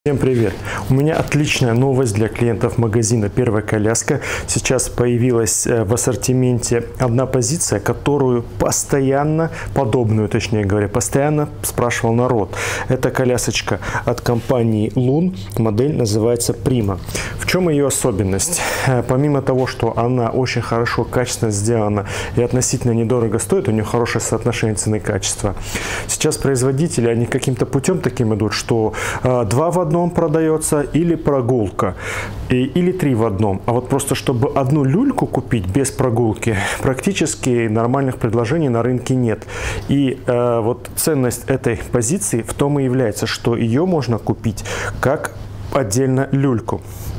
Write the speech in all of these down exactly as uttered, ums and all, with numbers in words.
Всем привет! У меня отличная новость для клиентов магазина «Первая коляска». Сейчас появилась в ассортименте одна позиция, которую постоянно, подобную точнее говоря, постоянно спрашивал народ. Это колясочка от компании Loon, модель называется Prima. В чем ее особенность? Помимо того, что она очень хорошо, качественно сделана и относительно недорого стоит, у нее хорошее соотношение цены и качества. Сейчас производители, они каким-то путем таким идут, что два в одном продается или прогулка, и, или три в одном. А вот просто чтобы одну люльку купить без прогулки, практически нормальных предложений на рынке нет. И э, вот ценность этой позиции в том и является, что ее можно купить как отдельно люльку.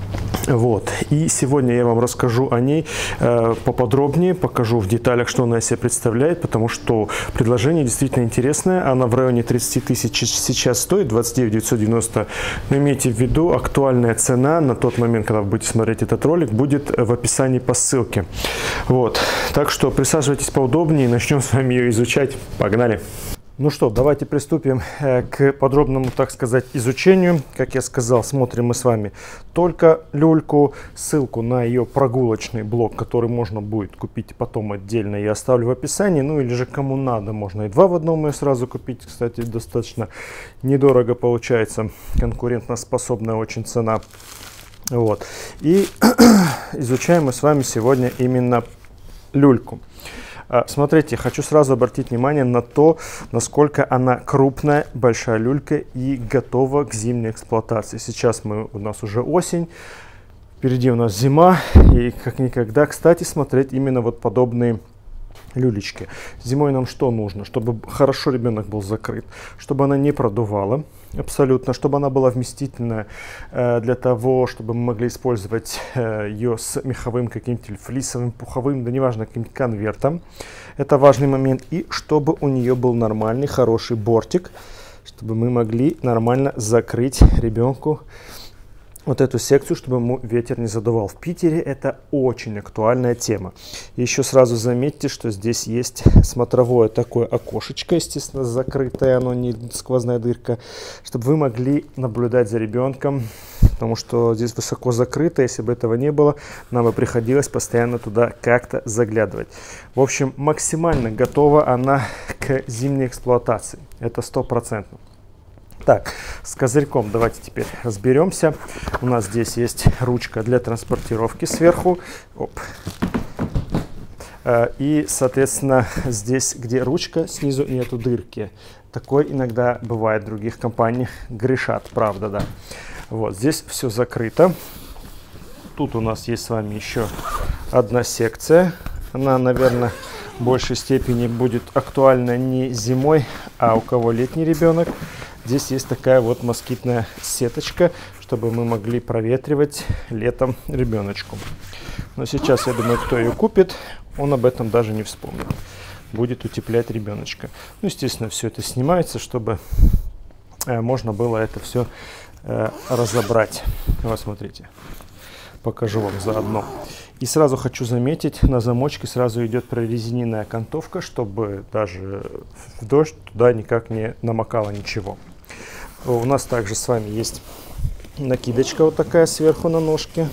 Вот. И сегодня я вам расскажу о ней э, поподробнее, покажу в деталях, что она из себя представляет, потому что предложение действительно интересное. Она в районе тридцати тысяч сейчас стоит, двадцать девять тысяч девятьсот девяносто. Но имейте в виду, актуальная цена на тот момент, когда вы будете смотреть этот ролик, будет в описании по ссылке. Вот. Так что присаживайтесь поудобнее и начнем с вами ее изучать. Погнали! Ну что, давайте приступим к подробному, так сказать, изучению. Как я сказал, смотрим мы с вами только люльку. Ссылку на ее прогулочный блок, который можно будет купить потом отдельно, я оставлю в описании. Ну или же кому надо, можно и два в одном ее сразу купить. Кстати, достаточно недорого получается, конкурентоспособная очень цена. Вот. И изучаем мы с вами сегодня именно люльку. Смотрите, хочу сразу обратить внимание на то, насколько она крупная, большая люлька и готова к зимней эксплуатации. Сейчас мы, у нас уже осень, впереди у нас зима, и как никогда, кстати, смотреть именно вот подобные люлечки. Зимой нам что нужно? Чтобы хорошо ребенок был закрыт, чтобы она не продувала абсолютно, чтобы она была вместительная э, для того, чтобы мы могли использовать э, ее с меховым каким-то флисовым, пуховым, да неважно, каким-то конвертом. Это важный момент. И чтобы у нее был нормальный, хороший бортик, чтобы мы могли нормально закрыть ребенку вот эту секцию, чтобы ему ветер не задувал. В Питере это очень актуальная тема. Еще сразу заметьте, что здесь есть смотровое такое окошечко, естественно, закрытое, оно не сквозная дырка, чтобы вы могли наблюдать за ребенком, потому что здесь высоко закрыто. Если бы этого не было, нам бы приходилось постоянно туда как-то заглядывать. В общем, максимально готова она к зимней эксплуатации. Это стопроцентно. Так, с козырьком давайте теперь разберемся. У нас здесь есть ручка для транспортировки сверху. Оп. И, соответственно, здесь, где ручка, снизу нету дырки. Такое иногда бывает в других компаниях. Грешат, правда, да. Вот, здесь все закрыто. Тут у нас есть с вами еще одна секция. Она, наверное, в большей степени будет актуальна не зимой, а у кого летний ребенок. Здесь есть такая вот москитная сеточка, чтобы мы могли проветривать летом ребеночку. Но сейчас, я думаю, кто ее купит, он об этом даже не вспомнит. Будет утеплять ребеночка. Ну, естественно, все это снимается, чтобы э, можно было это все э, разобрать. Вот, смотрите. Покажу вам заодно. И сразу хочу заметить, на замочке сразу идет прорезиненная окантовка, чтобы даже в дождь туда никак не намокало ничего. У нас также с вами есть накидочка вот такая сверху на ножке.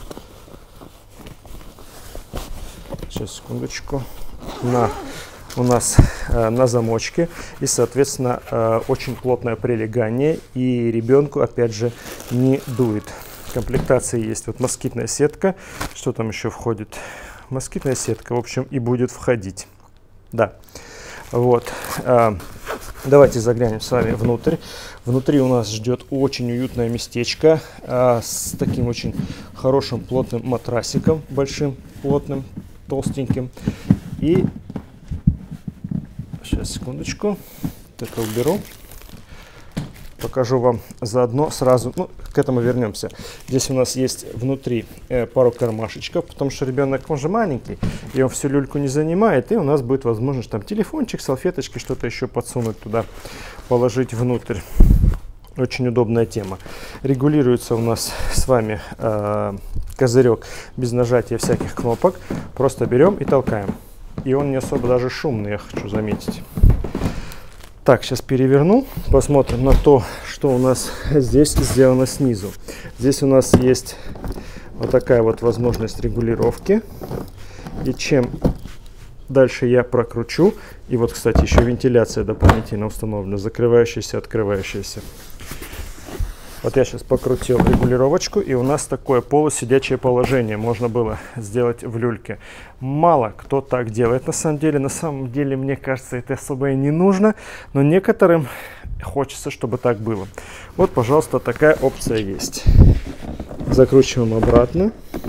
Сейчас, секундочку. На, у нас э, на замочке. И, соответственно, э, очень плотное прилегание. И ребенку, опять же, не дует. В комплектации есть вот москитная сетка. Что там еще входит? Москитная сетка, в общем, и будет входить. Да. Вот. Э, давайте заглянем с вами внутрь. Внутри у нас ждет очень уютное местечко а, с таким очень хорошим плотным матрасиком, большим, плотным, толстеньким. И сейчас, секундочку, это уберу. Покажу вам заодно сразу, ну, к этому вернемся. Здесь у нас есть внутри э, пару кармашечков, потому что ребенок, он же маленький, и он всю люльку не занимает, и у нас будет возможность там телефончик, салфеточки, что-то еще подсунуть туда, положить внутрь. Очень удобная тема. Регулируется у нас с вами э, козырек без нажатия всяких кнопок. Просто берем и толкаем. И он не особо даже шумный, я хочу заметить. Так, сейчас переверну, посмотрим на то, что у нас здесь сделано снизу. Здесь у нас есть вот такая вот возможность регулировки. И чем дальше я прокручу, и вот, кстати, еще вентиляция дополнительно установлена, закрывающаяся, открывающаяся. Вот я сейчас покрутил регулировочку, и у нас такое полусидячее положение можно было сделать в люльке. Мало кто так делает на самом деле. На самом деле, мне кажется, это особо и не нужно, но некоторым хочется, чтобы так было. Вот, пожалуйста, такая опция есть. Закручиваем обратно.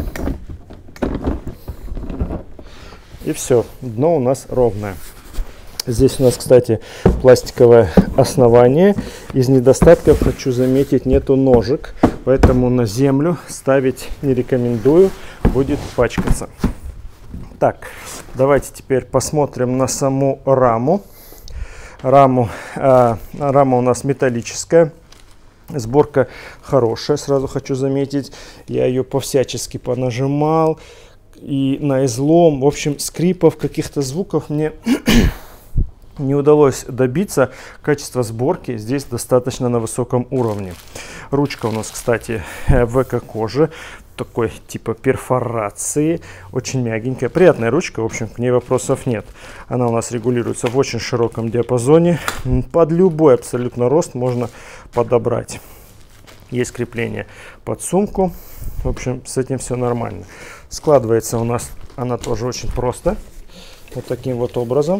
И все, дно у нас ровное. Здесь у нас, кстати, пластиковое основание. Из недостатков, хочу заметить, нету ножек, поэтому на землю ставить не рекомендую, будет пачкаться. Так, давайте теперь посмотрим на саму раму. Раму, э, рама у нас металлическая. Сборка хорошая, сразу хочу заметить. Я ее по-всячески понажимал и на излом. В общем, скрипов, каких-то звуков мне не удалось добиться. Качество сборки здесь достаточно на высоком уровне. Ручка у нас, кстати, в эко-коже, такой типа перфорации, очень мягенькая, приятная ручка, в общем, к ней вопросов нет. Она у нас регулируется в очень широком диапазоне, под любой абсолютно рост можно подобрать. Есть крепление под сумку, в общем, с этим все нормально. Складывается у нас она тоже очень просто, вот таким вот образом.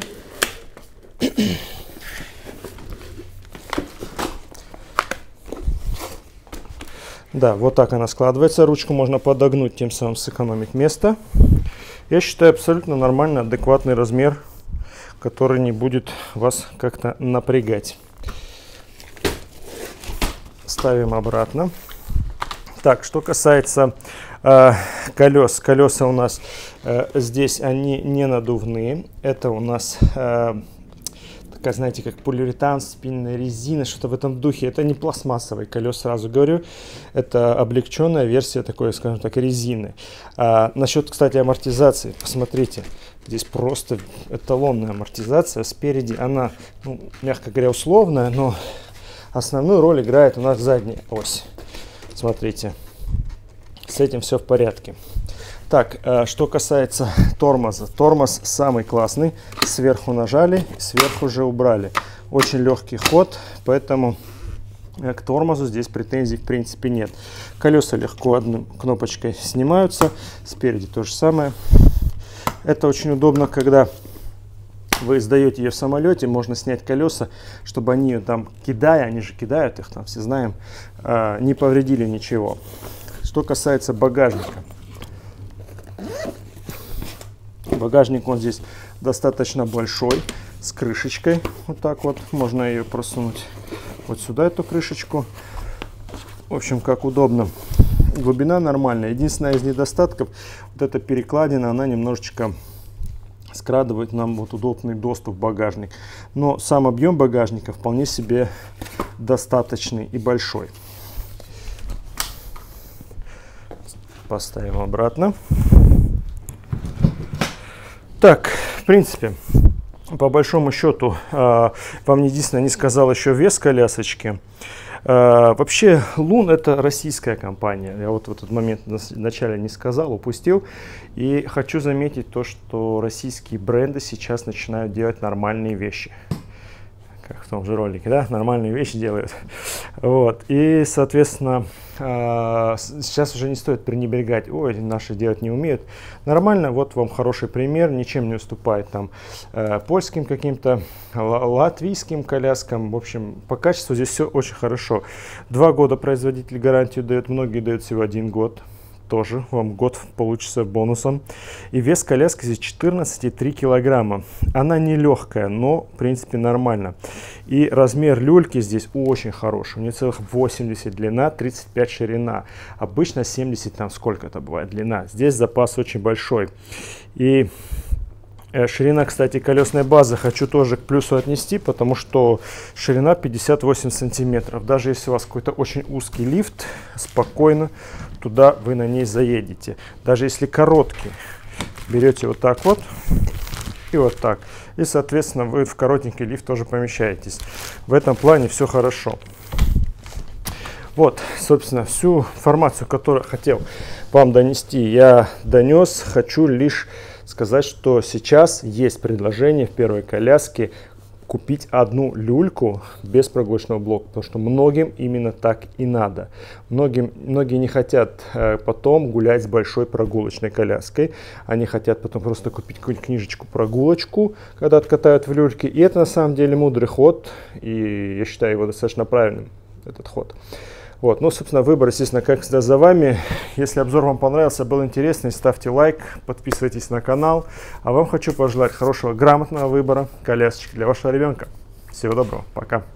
Да, вот так она складывается. Ручку можно подогнуть, тем самым сэкономить место. Я считаю, абсолютно нормальный, адекватный размер, который не будет вас как-то напрягать. Ставим обратно. Так, что касается э, колес. Колеса у нас э, здесь они не надувные. Это у нас э, такая, знаете, как полиуретан, спинная резина, что-то в этом духе. Это не пластмассовые колеса, сразу говорю. Это облегченная версия такой, скажем так, резины. А, насчет, кстати, амортизации. Посмотрите, здесь просто эталонная амортизация. Спереди она, ну, мягко говоря, условная, но основную роль играет у нас задняя ось. Смотрите, с этим все в порядке. Так, что касается тормоза. Тормоз самый классный. Сверху нажали, сверху же убрали. Очень легкий ход, поэтому к тормозу здесь претензий в принципе нет. Колеса легко одной кнопочкой снимаются. Спереди то же самое. Это очень удобно, когда вы сдаете ее в самолете, можно снять колеса, чтобы они ее там, кидая, они же кидают их, там все знаем, не повредили ничего. Что касается багажника. Багажник он здесь достаточно большой, с крышечкой. Вот так вот. Можно ее просунуть вот сюда, эту крышечку. В общем, как удобно. Глубина нормальная. Единственное из недостатков, вот эта перекладина, она немножечко скрадывает нам вот удобный доступ в багажник. Но сам объем багажника вполне себе достаточный и большой. Поставим обратно. Так, в принципе, по большому счету, э, вам единственное не сказал еще вес колясочки. Э, вообще, Лун это российская компания. Я вот в этот момент вначале не сказал, упустил. И хочу заметить то, что российские бренды сейчас начинают делать нормальные вещи. Как в том же ролике, да, нормальные вещи делают. Вот. И, соответственно, э, сейчас уже не стоит пренебрегать, ой, наши делать не умеют. Нормально, вот вам хороший пример, ничем не уступает там э, польским каким-то, латвийским коляскам. В общем, по качеству здесь все очень хорошо. Два года производитель гарантию дает, многие дают всего один год. Тоже вам год получится бонусом. И вес коляски здесь четырнадцать и три килограмма. Она не легкая, но в принципе нормально. И размер люльки здесь очень хороший. У нее целых восемьдесят длина, тридцать пять ширина. Обычно семьдесят, там сколько это бывает длина. Здесь запас очень большой. И ширина, кстати, колесной базы хочу тоже к плюсу отнести, потому что ширина пятьдесят восемь сантиметров. Даже если у вас какой-то очень узкий лифт, спокойно туда вы на ней заедете. Даже если короткий, берете вот так вот и и вот так. И, соответственно, вы в коротенький лифт тоже помещаетесь. В этом плане все хорошо. Вот, собственно, всю информацию, которую хотел вам донести, я донес. Хочу лишь сказать, что сейчас есть предложение в первой коляске купить одну люльку без прогулочного блока, потому что многим именно так и надо. Многим, многие не хотят э, потом гулять с большой прогулочной коляской, они хотят потом просто купить какую-нибудь книжечку-прогулочку, когда откатают в люльке, и это на самом деле мудрый ход, и я считаю его достаточно правильным, этот ход. Вот. Ну, собственно, выбор, естественно, как всегда, за вами. Если обзор вам понравился, был интересный, ставьте лайк, подписывайтесь на канал. А вам хочу пожелать хорошего, грамотного выбора колясочки для вашего ребенка. Всего доброго, пока.